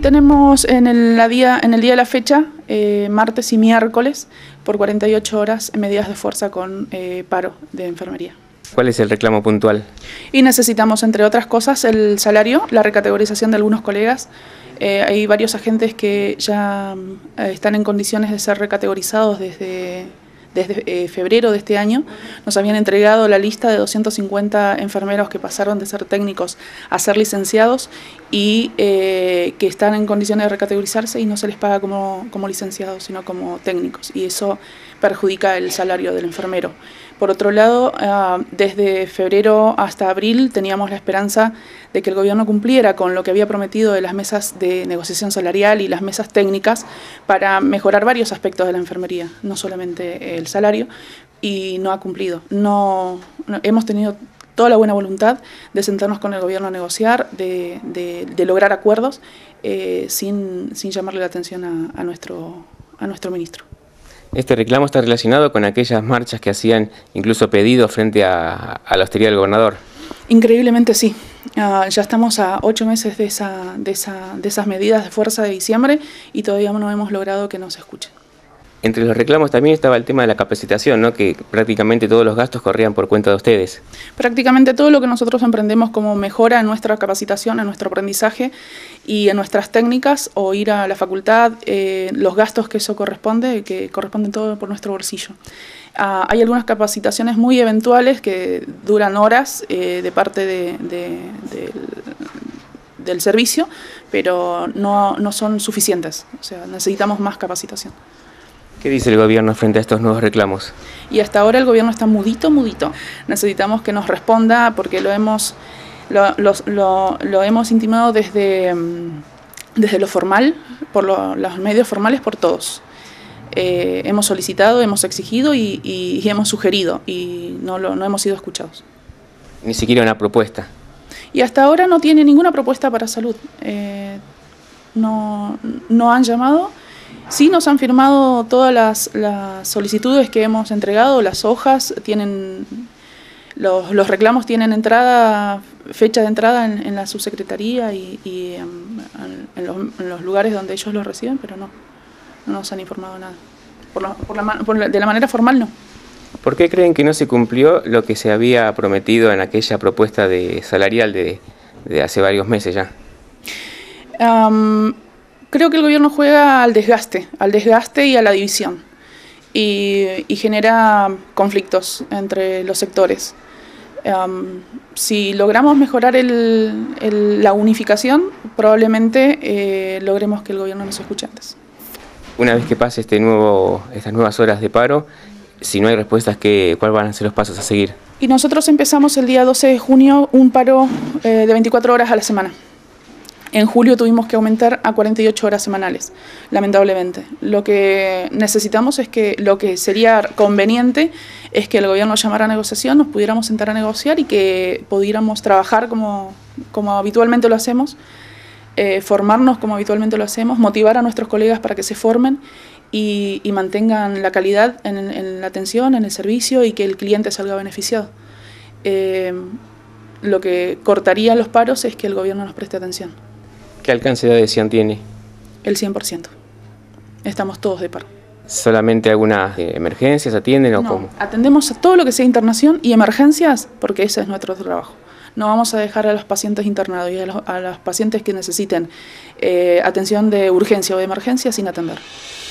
tenemos en el día de la fecha, martes y miércoles, por 48 horas, medidas de fuerza con paro de enfermería. ¿Cuál es el reclamo puntual? Y necesitamos, entre otras cosas, el salario, la recategorización de algunos colegas. Hay varios agentes que ya están en condiciones de ser recategorizados desde febrero de este año. Nos habían entregado la lista de 250 enfermeros que pasaron de ser técnicos a ser licenciados y que están en condiciones de recategorizarse y no se les paga como licenciados, sino como técnicos, y eso perjudica el salario del enfermero. Por otro lado, desde febrero hasta abril teníamos la esperanza de que el gobierno cumpliera con lo que había prometido de las mesas de negociación salarial y las mesas técnicas para mejorar varios aspectos de la enfermería, no solamente el salario, y no ha cumplido. Hemos tenido toda la buena voluntad de sentarnos con el gobierno a negociar, de lograr acuerdos sin llamarle la atención a nuestro ministro. ¿Este reclamo está relacionado con aquellas marchas que hacían incluso pedidos frente a la hostería del gobernador? Increíblemente sí. Ya estamos a 8 meses de esas medidas de fuerza de diciembre y todavía no hemos logrado que nos escuchen. Entre los reclamos también estaba el tema de la capacitación, ¿no? Que prácticamente todos los gastos corrían por cuenta de ustedes. Prácticamente todo lo que nosotros emprendemos como mejora en nuestra capacitación, en nuestro aprendizaje y en nuestras técnicas, o ir a la facultad, los gastos que eso corresponde, que corresponden todo por nuestro bolsillo. Hay algunas capacitaciones muy eventuales que duran horas de parte del servicio, pero no son suficientes, o sea, necesitamos más capacitación. ¿Qué dice el gobierno frente a estos nuevos reclamos? Y hasta ahora el gobierno está mudito. Necesitamos que nos responda porque lo hemos intimado desde lo formal, por los medios formales, por todos. Hemos solicitado, hemos exigido y hemos sugerido y no hemos sido escuchados. Ni siquiera una propuesta. Y hasta ahora no tiene ninguna propuesta para salud. No han llamado. Sí, nos han firmado todas las solicitudes que hemos entregado, las hojas, los reclamos tienen fecha de entrada en la subsecretaría y en los lugares donde ellos los reciben, pero no nos han informado nada. De la manera formal no. ¿Por qué creen que no se cumplió lo que se había prometido en aquella propuesta salarial de hace varios meses ya? Creo que el gobierno juega al desgaste y a la división y genera conflictos entre los sectores. Si logramos mejorar la unificación, probablemente logremos que el gobierno nos escuche antes. Una vez que pase estas nuevas horas de paro, si no hay respuestas, ¿cuáles van a ser los pasos a seguir? Y nosotros empezamos el día 12 de junio un paro de 24 horas a la semana. En julio tuvimos que aumentar a 48 horas semanales, lamentablemente. Lo que necesitamos lo que sería conveniente es que el gobierno llamara a negociación, nos pudiéramos sentar a negociar y que pudiéramos trabajar como habitualmente lo hacemos, formarnos como habitualmente lo hacemos, motivar a nuestros colegas para que se formen y mantengan la calidad en la atención, en el servicio y que el cliente salga beneficiado. Lo que cortaría los paros es que el gobierno nos preste atención. ¿Qué alcance de adhesión tiene? El 100%. Estamos todos de paro. ¿Solamente algunas emergencias atienden o no, cómo? Atendemos a todo lo que sea internación y emergencias porque ese es nuestro trabajo. No vamos a dejar a los pacientes internados y a los pacientes que necesiten atención de urgencia o de emergencia sin atender.